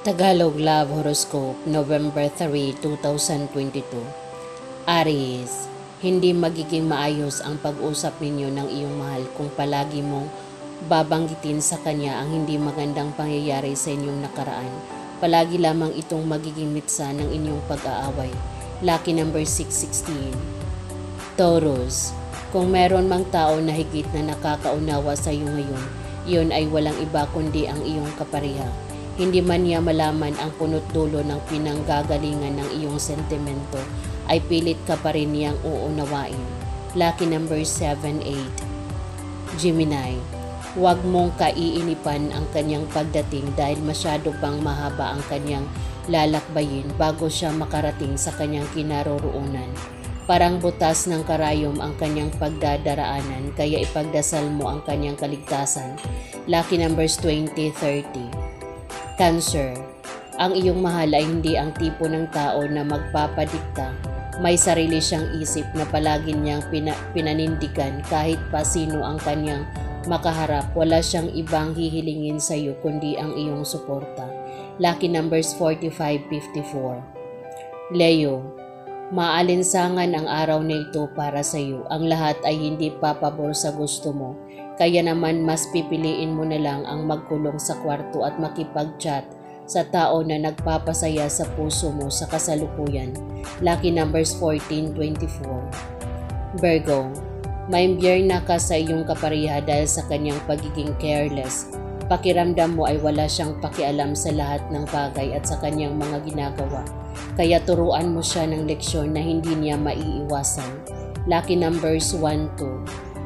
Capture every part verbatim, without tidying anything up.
Tagalog Love Horoscope, November third, two thousand twenty-two. Aries, hindi magiging maayos ang pag-usap ninyo ng iyong mahal kung palagi mong babanggitin sa kanya ang hindi magandang pangyayari sa inyong nakaraan. Palagi lamang itong magiging mitsa ng inyong pag-aaway. Lucky number six sixteen. Taurus, kung meron mang tao na higit na nakakaunawa sa iyo ngayon, iyon ay walang iba kundi ang iyong kapareha. Hindi man niya malaman ang punot dulo ng pinanggagalingan ng iyong sentimento, ay pilit ka pa rin niyang uunawain. Lucky number seven eight. Gemini, huwag mong kaiinipan ang kanyang pagdating dahil masyado pang mahaba ang kanyang lalakbayin bago siya makarating sa kanyang kinaroroonan. Parang butas ng karayom ang kanyang pagdadaraanan, kaya ipagdasal mo ang kanyang kaligtasan. Lucky numbers twenty thirty. Cancer, ang iyong mahal ay hindi ang tipo ng tao na magpapadikta. May sarili siyang isip na palagi niyang pina, pinanindigan kahit pa sino ang kanyang makaharap. Wala siyang ibang hihilingin sa iyo kundi ang iyong suporta. Lucky numbers forty-five fifty-four. Leo, maalinsangan ang araw na ito para sa iyo. Ang lahat ay hindi papabor sa gusto mo. Kaya naman mas pipiliin mo na lang ang magkulong sa kwarto at makipag-chat sa tao na nagpapasaya sa puso mo sa kasalukuyan. Lucky numbers fourteen twenty-four. Virgo, maimbiyerna ka sa iyong kapareha dahil sa kanyang pagiging careless. Pakiramdam mo ay wala siyang pakialam sa lahat ng bagay at sa kanyang mga ginagawa. Kaya turuan mo siya ng leksyon na hindi niya maiiwasan. Lucky numbers one two.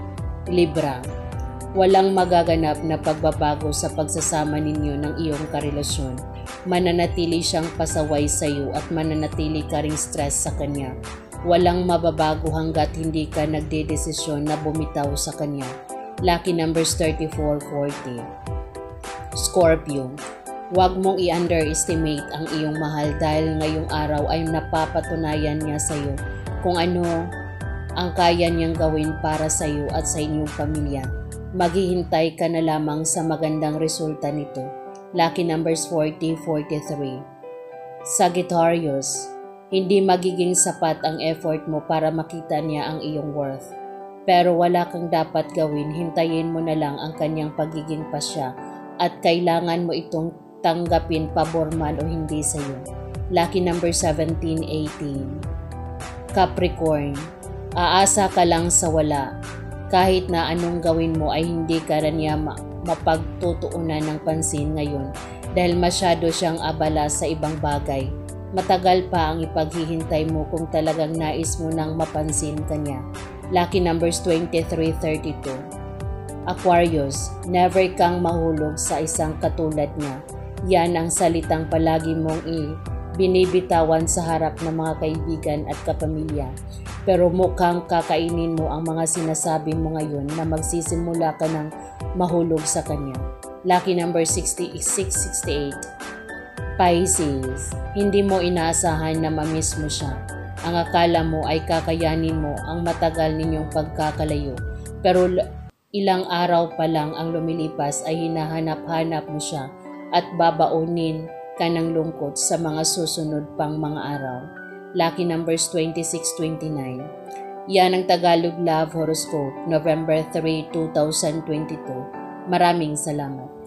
Libra, walang magaganap na pagbabago sa pagsasama ninyo ng iyong karelasyon. Mananatili siyang pasaway sa iyo at mananatili ka ring stress sa kanya. Walang mababago hanggat hindi ka nagdedesisyon na bumitaw sa kanya. Lucky numbers thirty-four forty. Scorpio, huwag mong i-underestimate ang iyong mahal dahil ngayong araw ay napapatunayan niya sa iyo kung ano ang kaya niyang gawin para sa iyo at sa inyong pamilya. Maghihintay ka na lamang sa magandang resulta nito. Lucky numbers forty forty-three. Sagittarius, hindi magiging sapat ang effort mo para makita niya ang iyong worth. Pero wala kang dapat gawin, hintayin mo na lang ang kanyang pagiging pasya at kailangan mo itong tanggapin pabor man o hindi sa iyo. Lucky number seventeen eighteen. Capricorn, aasa ka lang sa wala. Kahit na anong gawin mo ay hindi ka rin niya mapagtutuunan ng pansin ngayon dahil masyado siyang abala sa ibang bagay. Matagal pa ang ipaghihintay mo kung talagang nais mo nang mapansin kanya. Lucky numbers twenty-three thirty-two. Aquarius, never kang mahulog sa isang katulad niya. Yan ang salitang palagi mong i binibitawan sa harap ng mga kaibigan at kapamilya. Pero mukhang kakainin mo ang mga sinasabi mo ngayon na magsisimula ka ng mahulog sa kanya. Lucky number sixty-six sixty-eight. Pisces, hindi mo inaasahan na mamiss mo siya. Ang akala mo ay kakayanin mo ang matagal ninyong pagkakalayo. Pero ilang araw pa lang ang lumilipas ay hinahanap-hanap mo siya at babaunin ka ng lungkot sa mga susunod pang mga araw. Lucky numbers twenty-six twenty-nine. Yan ang Tagalog Love Horoscope, November third, two thousand twenty-two. Maraming salamat.